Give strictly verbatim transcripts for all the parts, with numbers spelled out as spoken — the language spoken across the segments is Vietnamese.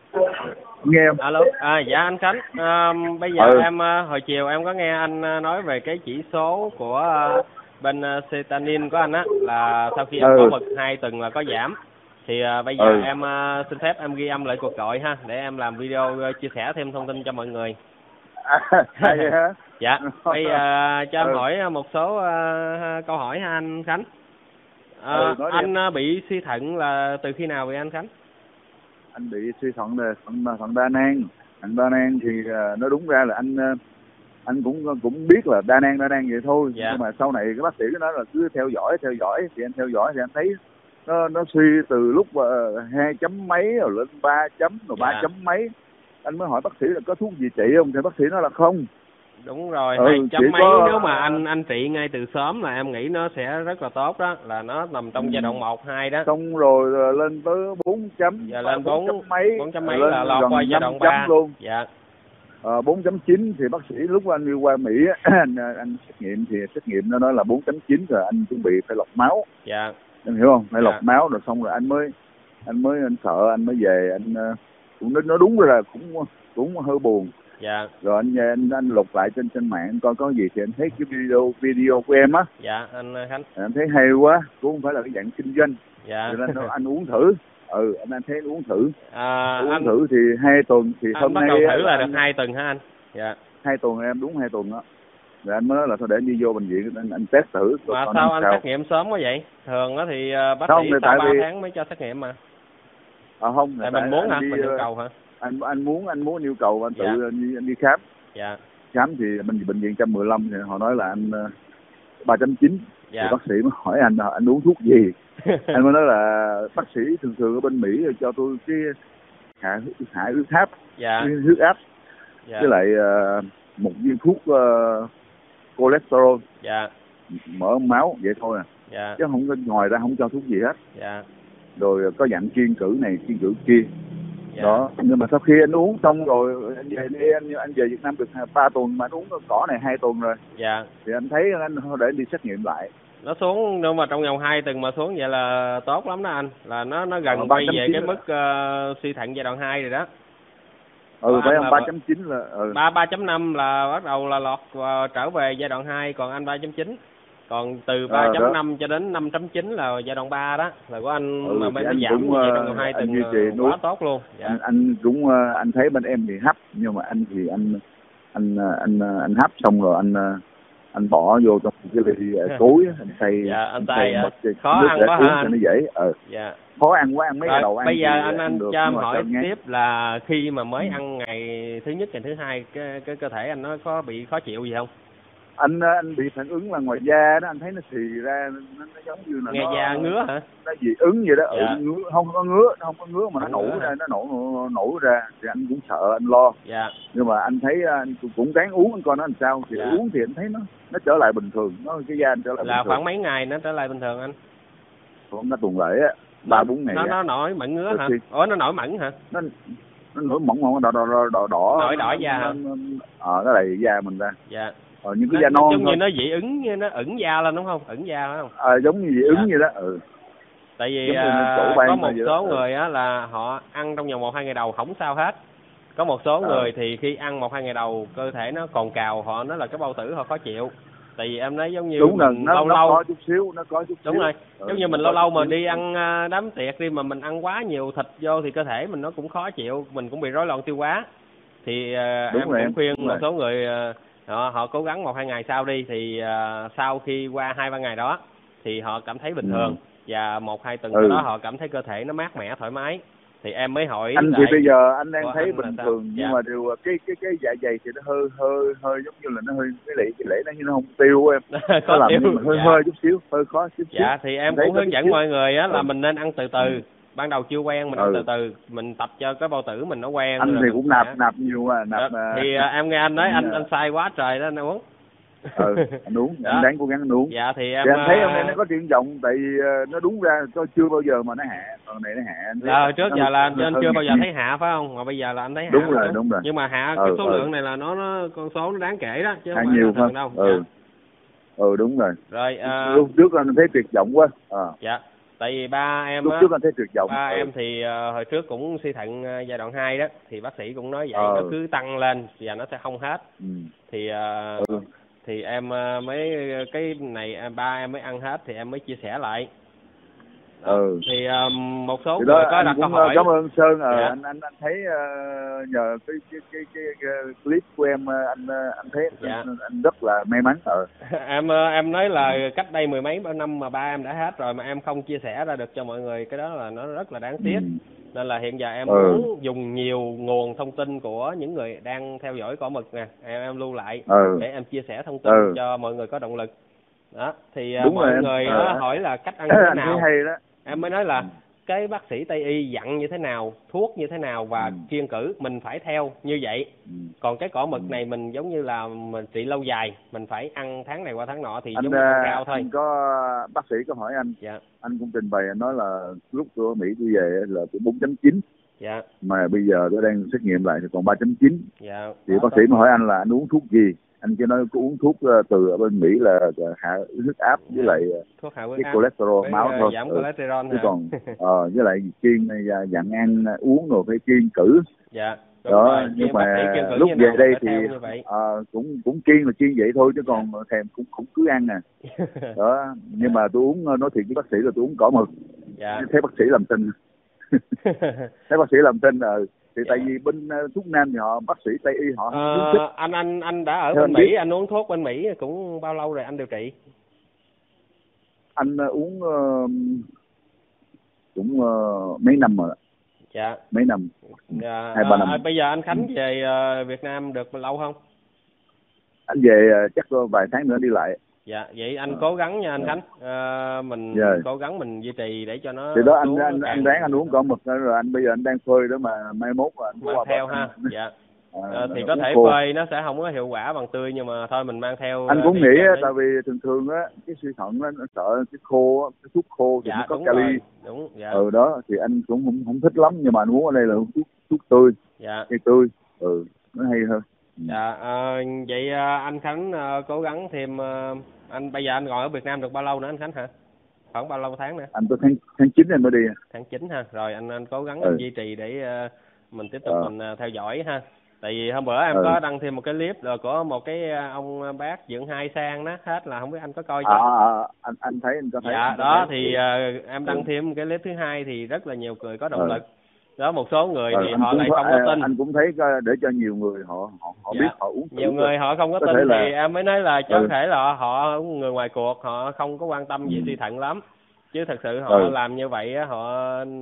Nghe không? Alo, à, dạ anh Khánh, à, bây giờ Ừ. em hồi chiều em có nghe anh nói về cái chỉ số của bên Setanin của anh á, là sau khi em Ừ. bỏ mực hai tuần là có giảm. Thì à, bây giờ Ừ. em à, xin phép em ghi âm lại cuộc gọi ha, để em làm video chia sẻ thêm thông tin cho mọi người. À, à vậy hả? Dạ, bây giờ cho em Ừ. hỏi một số uh, câu hỏi ha anh Khánh. À, Ừ, nói đi anh em. bị suy thận là từ khi nào vậy anh Khánh? Anh bị suy thận là thận thận đa nang. Thận đa nang thì uh, nói đúng ra là anh uh, anh cũng cũng biết là đa nang đa nang vậy thôi. Dạ. Nhưng mà sau này cái bác sĩ nói là cứ theo dõi theo dõi thì anh theo dõi thì anh thấy nó nó suy từ lúc uh, hai chấm mấy rồi lên ba chấm rồi ba Dạ. chấm mấy. Anh mới hỏi bác sĩ là có thuốc gì trị không, thì bác sĩ nói là không. Đúng rồi, Ừ, hai chấm mấy có... nếu mà anh anh trị ngay từ sớm là em nghĩ nó sẽ rất là tốt đó, là nó nằm trong ừ. giai đoạn một, hai đó. Xong rồi lên tới bốn chấm, giờ lên bốn chấm mấy, bốn chấm mấy lên là lọt gần qua giai đoạn ba luôn. Dạ. Ờ, bốn chấm chín thì bác sĩ lúc anh đi qua Mỹ anh, anh xét nghiệm thì xét nghiệm nó nói là bốn chấm chín rồi anh chuẩn bị phải lọc máu. Dạ. Em hiểu không? Phải Dạ. lọc máu rồi xong rồi anh mới anh mới anh sợ anh mới về anh cũng nói đúng rồi là cũng cũng hơi buồn. Dạ. Rồi anh anh anh lục lại trên trên mạng coi có gì thì anh thấy cái video video của em á. Dạ anh Khánh. Anh thấy hay quá, cũng không phải là cái dạng kinh doanh. Dạ. Cho nên nó, anh uống thử. Ừ, anh anh thấy anh uống thử. À, uống anh thử thì hai tuần thì anh hôm bắt nay đầu thử là anh, được hai tuần hả anh? Dạ. Hai tuần em đúng hai tuần đó. Rồi anh mới nói là thôi để anh đi vô bệnh viện anh, anh test thử. Mà sao anh sao? xét nghiệm sớm quá vậy? Thường đó thì bác không, sĩ sau ba vì... tháng mới cho xét nghiệm mà. À không, tại mình muốn hả? đi, mình yêu cầu hả? Anh anh muốn anh muốn yêu cầu anh tự dạ. anh đi, anh đi khám. Dạ. Khám thì bệnh bệnh viện một trăm mười lăm thì họ nói là anh ba chấm chín. Dạ. Thì bác sĩ mới hỏi anh là anh uống thuốc gì. Anh mới nói là bác sĩ thường thường ở bên Mỹ cho tôi cái hạ hạ huyết áp. Dạ. Huyết áp. Dạ. Với lại uh, một viên thuốc uh, cholesterol. Dạ. Mỡ máu vậy thôi à. Dạ. Chứ không có, ngoài ra không cho thuốc gì hết. Dạ. Rồi có dặn kiêng cử này kiêng cử kia. Dạ. Đó, nhưng mà sau khi anh uống xong rồi anh về đi anh anh về Việt Nam được ba tuần mà anh uống cỏ này hai tuần rồi. Dạ. Thì anh thấy anh để anh đi xét nghiệm lại. Nó xuống nhưng mà trong vòng hai tuần mà xuống vậy là tốt lắm đó anh, là nó nó gần quay về cái mức uh, suy thận giai đoạn hai rồi đó. Ừ, phải không? ba chấm chín là ừ. ba ba chấm năm là bắt đầu là lọt và trở về giai đoạn hai, còn anh ba chấm chín. Còn từ ba chấm năm cho đến năm chấm chín là giai đoạn ba đó, là của anh ừ, mà mới anh giảm cũng, như vậy trong vòng hai tuần quá tốt luôn. Dạ. Anh, anh cũng anh thấy bên em thì hấp, nhưng mà anh thì anh anh anh anh, anh hấp xong rồi anh anh bỏ vô trong cái ly cối anh xay. Dạ, anh xay à. Khó ăn quá hả anh? Nó dễ. Ừ. Dạ. Khó ăn quá, ăn mấy cái đầu ăn. Bây giờ anh anh được, cho em hỏi tiếp là khi mà mới ừ. ăn ngày thứ nhất, ngày thứ hai, cái cái cơ thể anh nó có bị khó chịu gì không? Anh anh bị phản ứng là ngoài da đó, anh thấy nó xì ra, nó, nó giống như là nghe nó, da ngứa hả? Nó dị ứng vậy đó. Dạ. Ừ, ngứa, không có ngứa, không có ngứa mà nó nổ ra, nó nổ, nổ nổ ra thì anh cũng sợ, anh lo. Dạ. Nhưng mà anh thấy anh cũng ráng uống anh coi nó làm sao thì dạ. Uống thì anh thấy nó nó trở lại bình thường, nó cái da anh trở lại là bình thường. khoảng mấy ngày nó trở lại bình thường anh? Còn nó tuần lễ á, ba bốn ngày. Nó à. nó nổi mẩn ngứa hả? Ủa nó nổi mẩn hả? Nó nó nổi mẩn mẩn đỏ đỏ đỏ đỏ. Nổi đỏ da hả? Ờ, nó đầy da mình ra. Dạ. Ờ, những cái da non giống như nó dị ứng, như nó ửng da lên đúng không? Ửng da phải không? Ờ, à, giống như dị ứng dạ. Vậy đó. Ừ. Tại vì à, có một số người á là họ ăn trong vòng một hai ngày đầu không sao hết. Có một số à. người thì khi ăn một hai ngày đầu cơ thể nó còn cào, họ nói là cái bao tử họ khó chịu. Tại vì em nói giống như đúng rồi, nó, lâu nó lâu có chút xíu, nó có chút đúng xíu. rồi. Ừ, giống như mình lâu lâu mà đi ăn đám tiệc đi mà mình ăn quá nhiều thịt vô thì cơ thể mình nó cũng khó chịu, mình cũng bị rối loạn tiêu hóa. Thì uh, em cũng khuyên một số người uh, họ, họ cố gắng một hai ngày sau đi thì uh, sau khi qua hai ba ngày đó thì họ cảm thấy bình ừ. thường, và một hai tuần ừ. sau đó họ cảm thấy cơ thể nó mát mẻ thoải mái. Thì em mới hỏi anh thì bây giờ anh đang thấy anh bình thường nhưng dạ. mà điều cái cái cái dạ dày thì nó hơi hơi hơi giống như là nó hơi cái lệ cái lệ nó như nó không tiêu em nó làm nhưng mà hơi dạ. hơi chút xíu hơi khó chút xíu. Dạ thì em cũng hướng dẫn xíu. Mọi người á là ừ. mình nên ăn từ từ. Ừ. Ban đầu chưa quen mình ừ. ăn từ từ, mình tập cho cái bao tử mình nó quen. Anh thì cũng nạp sẽ... nạp nhiều mà nạp dạ. Thì uh, em nghe anh nói anh anh sai quá trời đó anh uống. Ừ, anh uống, dạ. Anh đáng cố gắng anh uống. Dạ thì em thì anh thấy hôm nay nó có triển vọng, tại vì nó đúng ra cho chưa bao giờ mà nó hạ, còn này nó hạ. Anh thấy là trước giờ là anh, anh chưa bao giờ thấy hạ phải không? Mà bây giờ là anh thấy hạ. Đúng rồi, đúng rồi. Nhưng mà hạ ừ, cái số ừ. lượng này là nó nó con số nó đáng kể đó chứ hạ không phải nhiều là đâu. Ừ. Dạ. Ừ đúng rồi. Rồi uh... lúc trước anh thấy tuyệt vọng quá. À. Dạ. Tại vì ba em lúc á, trước anh thấy tuyệt vọng. ba ừ. em thì uh, hồi trước cũng suy thận uh, giai đoạn hai đó, thì bác sĩ cũng nói vậy, ờ. nó cứ tăng lên và nó sẽ không hết. ừ. Thì uh, ừ. thì em uh, mới cái này uh, ba em mới ăn hết thì em mới chia sẻ lại. Đó. ừ. Thì uh, một số thì người đó, có đặt câu cũng hỏi. cảm ơn Sơn. ờ, Dạ. anh anh anh thấy uh, nhờ cái cái, cái cái cái clip của em, anh anh thấy dạ. anh, anh rất là may mắn. ờ. em em nói là cách đây mười mấy năm mà ba em đã hết rồi mà em không chia sẻ ra được cho mọi người, cái đó là nó rất là đáng tiếc. ừ. Nên là hiện giờ em ừ. muốn dùng nhiều nguồn thông tin của những người đang theo dõi cỏ mực nè, em em lưu lại ừ. để em chia sẻ thông tin ừ. cho mọi người có động lực. Đó thì Đúng mọi người em. Đó, hỏi là cách ăn như thế nào. Hay đó. Em mới nói là ừ. cái bác sĩ Tây y dặn như thế nào, thuốc như thế nào và ừ. kiêng cữ mình phải theo như vậy. ừ. Còn cái cỏ mực ừ. này mình giống như là mình trị lâu dài, mình phải ăn tháng này qua tháng nọ thì anh, giống như ăn rau thôi. Anh có bác sĩ có hỏi anh, dạ. anh cũng trình bày, anh nói là lúc của Mỹ tôi về là tôi bốn chấm chín, dạ. mà bây giờ tôi đang xét nghiệm lại thì còn ba chấm chín. dạ. Thì bác sĩ mới hỏi anh là anh uống thuốc gì, anh chỉ nói có uống thuốc từ ở bên Mỹ là hạ huyết áp với lại thuốc hạ huyết cái áp, cholesterol với, máu uh, thôi. giảm ừ. cholesterol chứ còn ờ, với lại kiêng dặn ăn uống rồi phải kiêng cử. dạ. Đúng đó rồi. Nhưng mà lúc về đây thì uh, cũng cũng kiêng là kiêng vậy thôi chứ còn dạ. thèm cũng cũng cứ ăn nè. Đó, nhưng dạ. mà tôi uống, nói thiệt với bác sĩ là tôi uống cỏ mực. Dạ. Thấy bác sĩ làm tin. Thấy bác sĩ làm tin rồi. Thì dạ. tại vì bên uh, thuốc nam thì họ bác sĩ Tây y họ à, khuyến khích. anh anh anh đã ở Theo bên Mỹ, biết. Anh uống thuốc bên Mỹ cũng bao lâu rồi anh điều trị? Anh uh, uống uh, cũng uh, mấy năm rồi. Dạ. Mấy năm. Dạ. Hai ba năm. À, bây giờ anh Khánh về uh, Việt Nam được lâu không? Anh về uh, chắc vài tháng nữa đi lại. Dạ, vậy anh à. cố gắng nha anh Khánh. À, mình dạ. cố gắng mình duy trì để cho nó. Thì đó anh anh, anh ráng anh uống cỏ mực đó, rồi anh bây giờ anh đang phơi đó mà mai mốt là anh mang theo ha. Anh... dạ. À, à, thì có thể khô. phơi nó sẽ không có hiệu quả bằng tươi, nhưng mà thôi mình mang theo. Anh cũng nghĩ á, tại vì thường thường á cái suy thận á, nó sợ cái khô á, cái thuốc khô thì dạ, nó có đúng kali. Rồi. Đúng. Dạ. Ừ đó thì anh cũng không không thích lắm, nhưng mà anh uống ở đây là thuốc thuốc tươi. Dạ. Cây tươi. Ừ, nó hay hơn. Dạ. À, vậy anh Khánh uh, cố gắng thêm. Uh, anh bây giờ anh ngồi ở Việt Nam được bao lâu nữa anh Khánh hả? Khoảng bao lâu tháng nữa? Anh tới tháng tháng chín anh mới đi. Tháng chín ha. Rồi anh anh cố gắng ừ. anh duy trì để uh, mình tiếp tục ờ. mình uh, theo dõi ha. Tại vì hôm bữa em ừ. có đăng thêm một cái clip rồi có một cái ông bác dưỡng hai sang đó hết, là không biết anh có coi chưa? À, à, anh anh thấy anh có thấy. Dạ anh đó thấy. thì uh, em đăng ừ. thêm một cái clip thứ hai thì rất là nhiều người có động ừ. lực. Đó, một số người ừ, thì họ lại không có tin. Anh cũng thấy để cho nhiều người họ họ họ dạ. biết họ uống. Nhiều người họ không có, có tin thì là... em mới nói là có ừ. thể là họ người ngoài cuộc, họ không có quan tâm về ừ. suy thận lắm. Chứ thật sự họ ừ. làm như vậy á, họ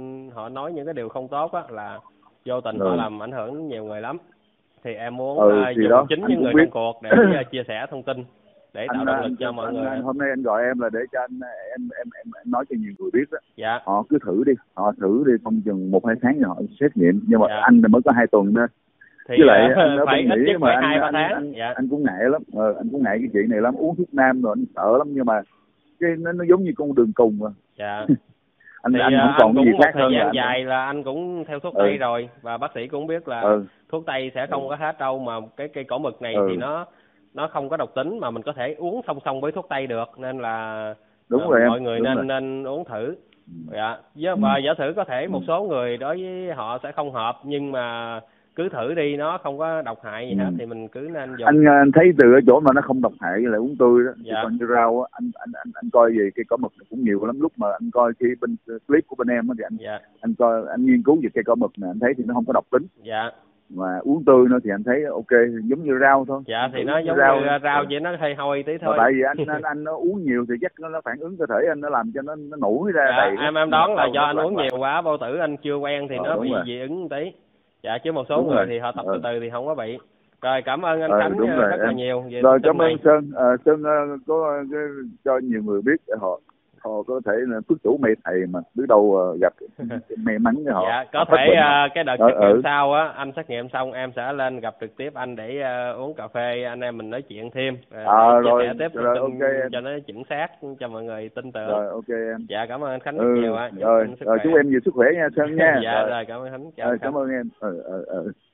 họ nói những cái điều không tốt á, là vô tình ừ. họ làm ảnh hưởng đến nhiều người lắm. Thì em muốn ừ, uh, dùng đó, chính những người biết. trong cuộc để uh, chia sẻ thông tin để tạo động lực cho mọi anh, người. Anh, hôm nay anh gọi em là để cho anh em em em, em nói cho nhiều người biết đó. Dạ. Họ cứ thử đi, họ thử đi, không chừng một hai tháng thì họ xét nghiệm, nhưng mà dạ. anh mới có hai tuần đó. Thì với lại uh, anh ở phải bên Mỹ mà anh, hai ba anh, tháng. anh, dạ. anh cũng ngại lắm, ờ, anh cũng ngại cái chuyện này lắm, uống thuốc nam rồi anh sợ lắm, nhưng mà cái nó nó giống như con đường cùng mà. Dạ. anh, thì anh không còn anh cũng gì một khác thời hơn gian là dài anh... là anh cũng theo thuốc ừ. tây rồi, và bác sĩ cũng biết là ừ. thuốc tây sẽ không ừ. có hết đâu, mà cái cây cỏ mực này ừ. thì nó nó không có độc tính mà mình có thể uống song song với thuốc tây được, nên là đúng uh, rồi mọi em. người đúng nên rồi. nên uống thử. Dạ. Và ừ. giả sử có thể một số người đối với họ sẽ không hợp, nhưng mà cứ thử đi, nó không có độc hại gì hết ừ. thì mình cứ nên dùng. Anh, anh thấy từ cái chỗ mà nó không độc hại là uống tươi đó. Dạ. Còn như rau á, anh anh anh anh coi về cây cỏ mực cũng nhiều lắm. Lúc mà anh coi khi bên clip của bên em á thì anh dạ. anh coi anh nghiên cứu về cây cỏ mực này, anh thấy thì nó không có độc tính. Dạ. Mà uống tươi nữa thì anh thấy ok, giống như rau thôi. Dạ thì nó giống rau, như rau chỉ nó hơi hôi tí thôi. Mà tại vì anh anh anh nó uống nhiều thì chắc nó phản ứng cơ thể anh, nó làm cho nó nó nổi ra dạ, đầy. Em em đoán là do anh uống nhiều quá, bao tử anh chưa quen thì ờ, nó bị dị ứng một tí. Dạ, chứ một số đúng người rồi. Thì họ tập từ từ thì không có bị. Rồi cảm ơn anh ờ, Khánh rất rồi, là em. nhiều. Về rồi cảm ơn Sơn. À, Sơn uh, có uh, cho nhiều người biết để họ họ có thể là phước chủ mê thầy mà biết đâu uh, gặp may mắn cho họ. Dạ, có họ thể uh, cái đợt ờ, xét nghiệm ừ. sau á, anh xét nghiệm xong em sẽ lên gặp trực tiếp anh để uh, uống cà phê, anh em mình nói chuyện thêm. Uh, à, chia rồi, sẻ tiếp rồi, thông tin okay, cho nó chính xác, cho mọi người tin tưởng. Rồi, ok em. Dạ, cảm ơn anh Khánh ừ, rất nhiều ạ. Rồi, rồi chúc em nhiều sức khỏe nha Sơn nha. Dạ, rồi, rồi cảm ơn Khánh. Chào rồi, anh Khánh. Cảm ơn em. Ừ, ừ, ừ.